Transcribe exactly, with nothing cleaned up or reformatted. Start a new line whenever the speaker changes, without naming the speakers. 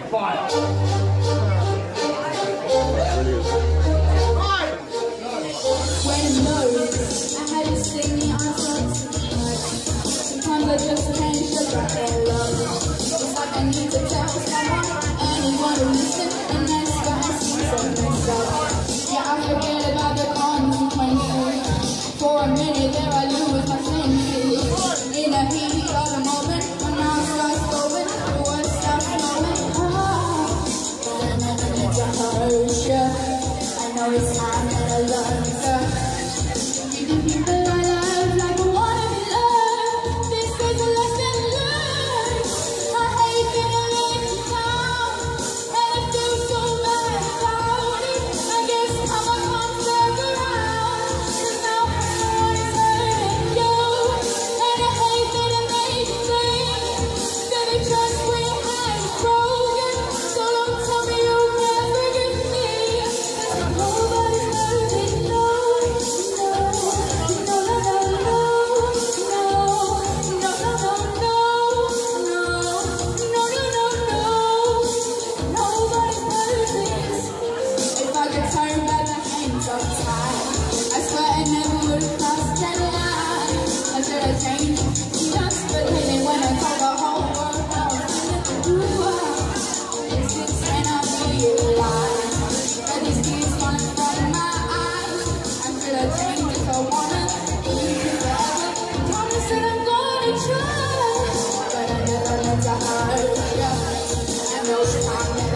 fire.
When it knows I had to sing the answer. Sometimes I just can't shut up their love. It's like I need to tell someone, anyone to listen, and that's why I see so messed up. Yeah, I forget about the consequences. For a minute there I lose my senses. In a heat of the moment, when I start going, the words start flowing. Ah, the moment it's a hurt you. I know it's time that I love you. You can people I love like I wanna be loved. This is a lesson learned. I hate feeling let you down, and I feel so bad about it. I guess I'm a monster around, 'cause now everyone is hurting you. And I hate that I made you think that the trust we had is broken. So don't tell me you can't forgive me, 'cause nobody's hurting, no, no, no, no, no, no, no, no, no, no, no, no, no, no, nobody's hurting. If I could turn back the hands of time, I swear I never would have crossed that line. I should have changed just for living when I told the whole world how I'm feeling. Ooh, ah, it's just when I realize that these tears falling from my eyes. I should have changed if I wanna leave you forever. Promise that I'm gonna try, but I never meant to hurt you. I know it's time.